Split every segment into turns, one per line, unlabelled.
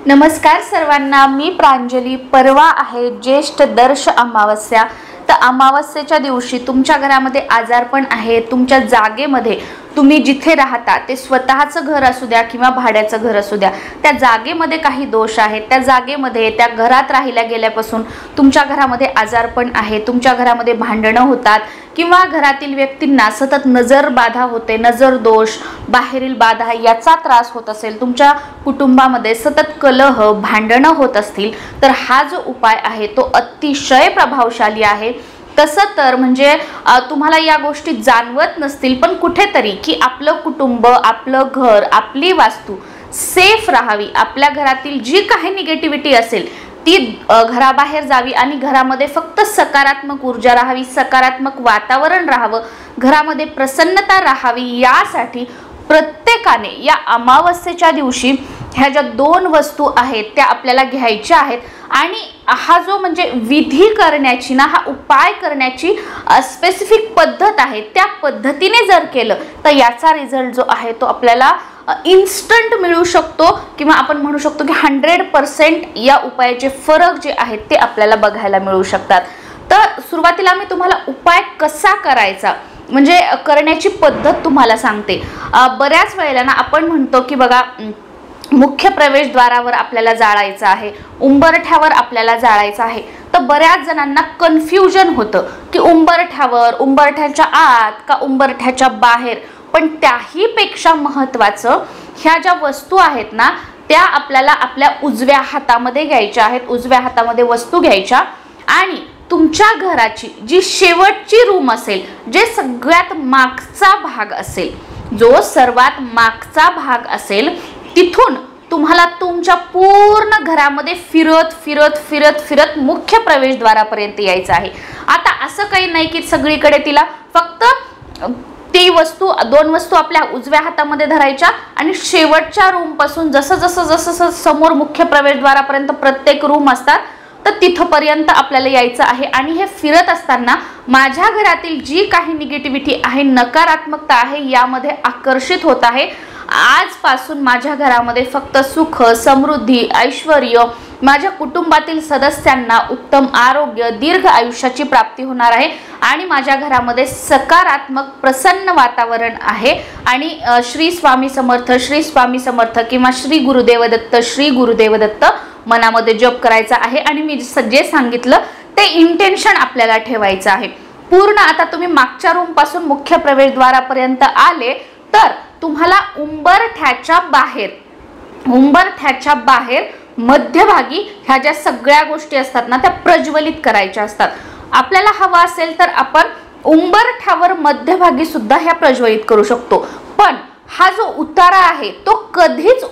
नमस्कार सर्वांना, मी प्रांजली। परवा आहे ज्येष्ठ दर्श अमावस्या। तर अमावस्येच्या दिवशी तुमच्या घरामध्ये आजारपण आहे, तुमच्या जागेमध्ये तुम्ही जिथे राहता ते स्वतःचं घर असू द्या किंवा भाड्याचं घर असू द्या, त्या जागेमध्ये काही दोष आहेत, त्या जागेमध्ये त्या घरात राहिल्या गेल्यापासून तुमच्या घरामध्ये आजारपण आहे, तुमच्या घरामध्ये भांडणं होतात किंवा घरातील व्यक्तींना सतत नजर बाधा होते, नजर दोष, बाहेरील बाधा याचा त्रास होत असेल, तुमच्या कुटुंबामध्ये सतत कलह भांडणं होत असतील, तर हा जो उपाय आहे तो अतिशय प्रभावशाली आहे। तसं तर म्हणजे तुम्हाला या गोष्टी जाणवत नसतील, पण कुठेतरी की आपलं कुटुंब, आपलं घर, आपली वास्तू सेफ राहावी, आपल्या घरातील जी काही निगेटिव्हिटी असेल ती घराबाहेर जावी आणि घरामध्ये फक्त सकारात्मक ऊर्जा राहावी, सकारात्मक वातावरण राहावं, घरामध्ये प्रसन्नता राहावी, यासाठी प्रत्येकाने या अमावस्येच्या दिवशी ह्या ज्या दोन वस्तू आहेत त्या आपल्याला घ्यायच्या आहेत आणि हा जो म्हणजे विधी करण्याची ना, हा उपाय करण्याची स्पेसिफिक पद्धत आहे, त्या पद्धतीने जर केलं तर याचा रिझल्ट जो आहे तो आपल्याला इन्स्टंट मिळू शकतो किंवा आपण म्हणू शकतो की 100% या उपायाचे फरक जे आहेत ते आपल्याला बघायला मिळू शकतात। तर सुरुवातीला मी तुम्हाला उपाय कसा करायचा म्हणजे करण्याची पद्धत तुम्हाला सांगते। बऱ्याच वेळेला ना आपण म्हणतो की बघा, मुख्य प्रवेशद्वारावर आपल्याला जाळायचं आहे, उंबरठ्यावर आपल्याला जाळायचं आहे, तर बऱ्याच जणांना कन्फ्युजन होतं की उंबरठ्यावर, उंबरठ्याच्या आत का उंबरठ्याच्या बाहेर। पण त्याही पेक्षा महत्त्वाचं, ह्या ज्या वस्तू आहेत ना त्या आपल्याला आपल्या उजव्या हातामध्ये घ्यायच्या आहेत, उजव्या हातामध्ये वस्तू घ्यायच्या आणि तुमच्या घराची जी शेवटची रूम असेल, जे सगळ्यात मागचा भाग असेल, जो सर्वात मागचा भाग असेल, तिथून तुम्हाला तुमच्या पूर्ण घरामध्ये फिरत फिरत फिरत फिरत मुख्य प्रवेशद्वारापर्यंत यायचं आहे। आता असं काही नाही की सगळीकडे तिला फक्त ती वस्तू, दोन वस्तू आपल्या उजव्या हातामध्ये धरायच्या आणि शेवटच्या रूम पासून जसं जसं जसं समोर मुख्य प्रवेशद्वारापर्यंत प्रत्येक रूम असतात तर तिथपर्यंत आपल्याला यायचं आहे। आणि हे फिरत असताना माझ्या घरातील जी काही निगेटिव्हिटी आहे, नकारात्मकता आहे, यामध्ये आकर्षित होत आहे। आजपासून माझ्या घरामध्ये फक्त सुख, समृद्धी, ऐश्वर्य, माझ्या कुटुंबातील सदस्यांना उत्तम आरोग्य, दीर्घ आयुष्याची प्राप्ती होणार आहे आणि माझ्या घरामध्ये सकारात्मक प्रसन्न वातावरण आहे। आणि श्री स्वामी समर्थ, श्री स्वामी समर्थ किंवा श्री गुरुदेव दत्त, श्री गुरुदेव दत्त मनामध्ये जप करायचा आहे। आणि मी जे सांगितलं ते इंटेन्शन आपल्याला ठेवायचं आहे पूर्ण। आता तुम्ही मागच्या रूम पासून मुख्य प्रवेशद्वारापर्यंत आले तर तुम्हाला उंबरठ्याच्या बाहेर मध्यभागी ह्या ज्या सगळ्या गोष्टी असतात ना त्या प्रज्वलित करायच्या असतात। आपल्याला हवा असेल तर आपण उंबरठ्यावर मध्यभागी सुद्धा ह्या प्रज्वलित करू शकतो, पण हा जो उतारा आहे तो कधीच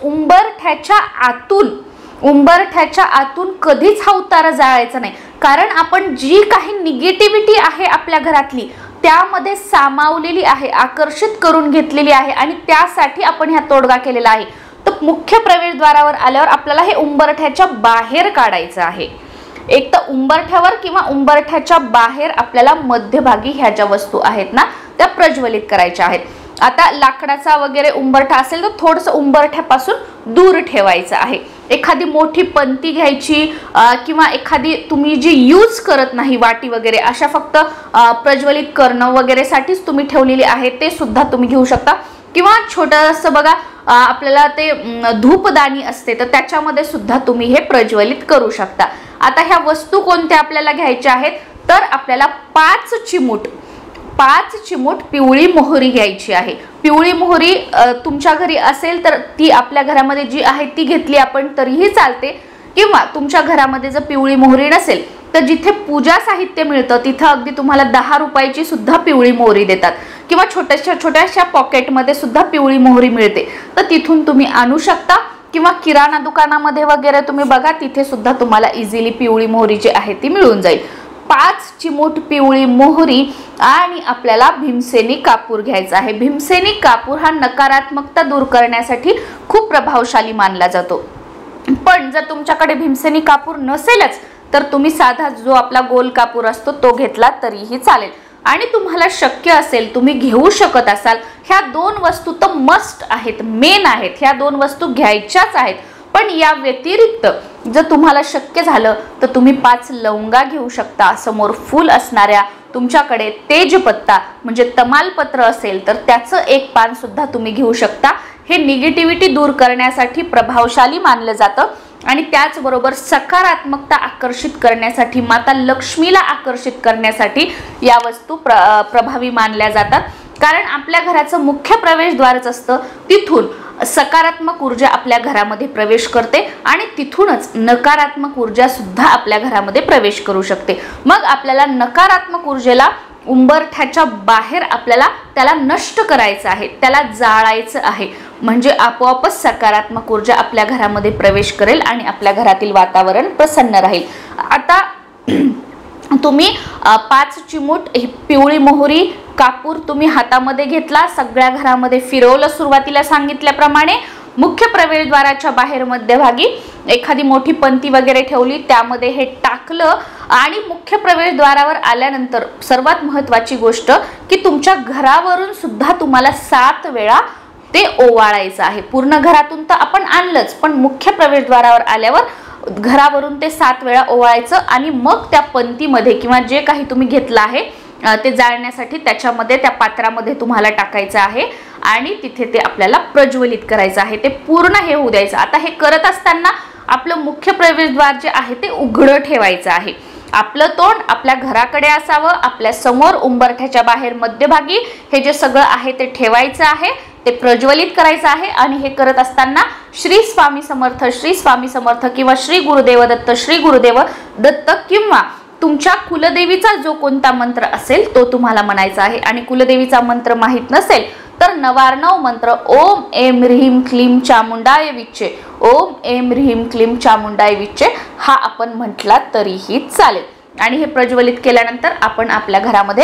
उंबरठ्याच्या आतून कधीच हा उतारा जाळायचा नाही, कारण आपण जी काही निगेटिव्हिटी आहे आपल्या घरातली त्यामध्ये सामावलेली आहे, आकर्षित करून घेतलेली आहे आणि त्यासाठी आपण ह्या तोडगा केलेला आहे। तर मुख्य प्रवेशद्वारावर आल्यावर आपल्याला हे उंबरठ्याच्या बाहेर काढायचं आहे। एक तर उंबरठ्यावर किंवा उंबरठ्याच्या बाहेर आपल्याला मध्यभागी ह्या ज्या वस्तू आहेत ना त्या प्रज्वलित करायच्या आहेत। आता लाकडाचा वगैरे उंबरठा असेल तर थोडंसं उंबरठ्यापासून दूर ठेवायचं आहे। एखादी मोठी पंती घ्यायची किंवा एखादी तुम्ही जी यूज करत नाही वाटी वगैरे, अशा फक्त प्रज्वलित करणं वगैरे साठीच तुम्ही ठेवलेली आहे ते सुद्धा तुम्ही घेऊ शकता। किंवा छोटंसं बघा आपल्याला ते धूपदाणी असते तर त्याच्यामध्ये सुद्धा तुम्ही हे प्रज्वलित करू शकता। आता ह्या वस्तू कोणत्या आपल्याला घ्यायच्या आहेत तर आपल्याला 5 चिमूट पिवळी मोहरी घ्यायची आहे। पिवळी मोहरी तुमच्या घरी असेल तर ती आपल्या घरामध्ये जी आहे ती घेतली आपण तरीही चालते, किंवा तुमच्या घरामध्ये जर पिवळी मोहरी नसेल तर जिथे पूजा साहित्य मिळतं तिथं अगदी तुम्हाला 10 रुपयाची सुद्धा पिवळी मोहरी देतात, किंवा छोट्याशा पॉकेटमध्ये सुद्धा पिवळी मोहरी मिळते, तर तिथून तुम्ही आणू शकता। किंवा किराणा दुकानामध्ये वगैरे तुम्ही बघा, तिथे सुद्धा तुम्हाला इझिली पिवळी मोहरी जी आहे ती मिळून जाईल। 5 चिमूट पिवळी मोहरी आणि आपल्याला भीमसेनी कापूर घ्यायचा आहे। भीमसेनी कापूर हा नकारात्मकता दूर करण्यासाठी खूप प्रभावशाली मानला जातो, पण जर तुमच्याकडे भीमसेनी कापूर नसेलच तर तुम्ही साधा जो आपला गोल कापूर असतो तो घेतला तरीही चालेल। आणि तुम्हाला शक्य असेल, तुम्ही घेऊ शकत असाल, ह्या दोन वस्तू तर मस्ट आहेत, मेन आहेत, ह्या दोन वस्तू घ्यायच्याच आहेत। पण या व्यतिरिक्त जर तुम्हाला शक्य झालं तर तुम्ही 5 लवंगा घेऊ शकता, समोर फूल असणाऱ्या, तुमच्याकडे तेजपत्ता म्हणजे तमालपत्र असेल तर त्याचं एक पान सुद्धा तुम्ही घेऊ शकता। हे निगेटिव्हिटी दूर करण्यासाठी प्रभावशाली मानलं जातं आणि त्याचबरोबर सकारात्मकता आकर्षित करण्यासाठी, माता लक्ष्मीला आकर्षित करण्यासाठी या वस्तू प्रभावी मानल्या जातात। कारण आपल्या घराचं मुख्य प्रवेशद्वारच असतं, तिथून सकारात्मक ऊर्जा आपल्या घरामध्ये प्रवेश करते आणि तिथूनच नकारात्मक ऊर्जा सुद्धा आपल्या घरामध्ये प्रवेश करू शकते। मग आपल्याला नकारात्मक ऊर्जेला उंबरठ्याच्या बाहेर आपल्याला त्याला नष्ट करायचं आहे, त्याला जाळायचं आहे, म्हणजे आपोआपच सकारात्मक ऊर्जा आपल्या घरामध्ये प्रवेश करेल आणि आपल्या घरातील वातावरण प्रसन्न राहील। आता तुम्ही 5 चिमूट पिवळी मोहरी कापूर तुम्ही हातामध्ये घेतला, सगळ्या घरामध्ये फिरवलं, सुरुवातीला सांगितल्याप्रमाणे मुख्य प्रवेशद्वाराच्या बाहेर मध्यभागी एखादी मोठी पंती वगैरे ठेवली, त्यामध्ये हे टाकलं आणि मुख्य प्रवेशद्वारावर आल्यानंतर सर्वात महत्त्वाची गोष्ट की तुमच्या घरावरून सुद्धा तुम्हाला 7 वेळा ते ओवाळायचं आहे। पूर्ण घरातून तर आपण आणलंच, पण मुख्य प्रवेशद्वारावर आल्यावर घरावरून ते 7 वेळा ओवाळायचं आणि मग त्या पंतीमध्ये किंवा जे काही तुम्ही घेतलं आहे ते जाळण्यासाठी त्याच्यामध्ये त्या पात्रामध्ये तुम्हाला टाकायचं आहे आणि तिथे ते आपल्याला प्रज्वलित करायचं आहे, ते पूर्ण हे होऊ द्यायचं। आता हे करत असताना आपलं मुख्य प्रवेशद्वार जे आहे ते उघडं ठेवायचं आहे, आपलं तोंड आपल्या घराकडे असावं, आपल्या समोर उंबरठ्याच्या बाहेर मध्यभागी हे जे सगळं आहे ते ठेवायचं आहे, ते प्रज्वलित करायचं आहे। आणि हे करत असताना श्री स्वामी समर्थ, श्री स्वामी समर्थ किंवा श्री गुरुदेव दत्त, श्री गुरुदेव दत्त किंवा तुमच्या कुलदेवीचा जो कोणता मंत्र असेल तो तुम्हाला म्हणायचा आहे। आणि कुलदेवीचा मंत्र माहित नसेल तर 99 मंत्र ओम ऐं ह्रीं क्लीं चामुंडाय विच्चे, ओम ऐं ह्रीं क्लीं चामुंडाय विच्चे हा आपण म्हटला तरीही चालेल। आणि हे प्रज्वलित केल्यानंतर आपण आपल्या घरामध्ये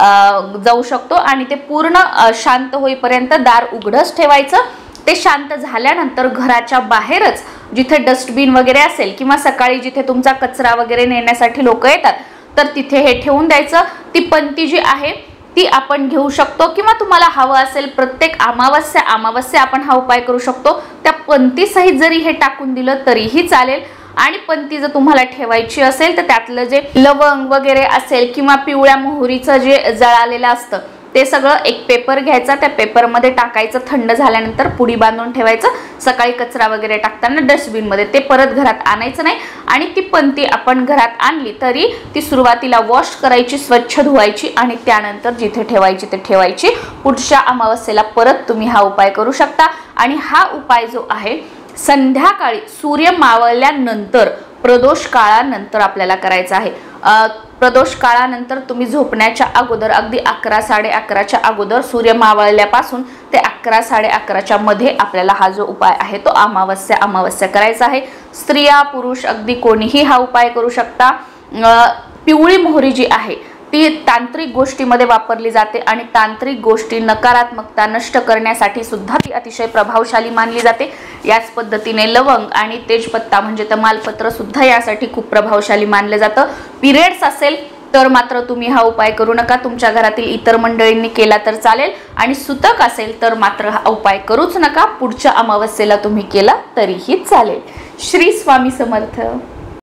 जाऊ शकतो आणि ते पूर्ण शांत होईपर्यंत दार उघडच ठेवायचं। ते शांत झाल्यानंतर घराच्या बाहेरच जिथे डस्टबिन वगैरे असेल किंवा सकाळी जिथे तुमचा कचरा वगैरे नेण्यासाठी लोक येतात तर तिथे हे ठेवून द्यायचं। ती पंती जी आहे ती आपण घेऊ शकतो किंवा तुम्हाला हवं असेल प्रत्येक अमावस्या आपण हा उपाय करू शकतो, त्या पंती सहित जरी हे टाकून दिलं तरीही चालेल। आणि पंती जर तुम्हाला ठेवायची असेल तर त्यातलं जे लवंग वगैरे असेल किंवा पिवळ्या मोहरीचं जे जळालेलं असतं ते सगळं एक पेपर घ्यायचा, त्या पेपरमध्ये टाकायचं, थंड झाल्यानंतर पुडी बांधून ठेवायचं, सकाळी कचरा वगैरे टाकताना डस्टबिनमध्ये ते परत घरात आणायचं नाही। आणि ती पंती आपण घरात आणली तरी ती सुरुवातीला वॉश करायची, स्वच्छ धुवायची आणि त्यानंतर जिथे ठेवायची ते ठेवायची। पुढच्या अमावस्येला परत तुम्ही हा उपाय करू शकता। आणि हा उपाय जो आहे संध्याकाळी सूर्य मावळल्यानंतर प्रदोष काळानंतर आपल्याला करायचा आहे। प्रदोष काळानंतर तुम्ही झोपण्याच्या अगोदर अगदी 11 11:30च्या अगोदर, सूर्य मावळल्यापासून ते 11 11:30च्या मध्ये आपल्याला हा जो उपाय आहे तो अमावस्या करायचा आहे। स्त्रिया पुरुष अगदी कोणीही हा उपाय करू शकता। पिवळी मोहरी जी आहे ती तांत्रिक गोष्टीमध्ये वापरली जाते आणि तांत्रिक गोष्टी नकारात्मकता नष्ट करण्यासाठी सुद्धा ती अतिशय प्रभावशाली मानली जाते। याच पद्धतीने लवंग आणि तेजपत्ता म्हणजे तमालपत्र सुद्धा यासाठी खूप प्रभावशाली मानले जातं। पिरियड्स असेल तर मात्र तुम्ही हा उपाय करू नका, तुमच्या घरातील इतर मंडळींनी केला तर चालेल। आणि सुतक असेल तर मात्र हा उपाय करूच नका, पुढच्या अमावस्येला तुम्ही केला तरीही चालेल। श्री स्वामी समर्थ।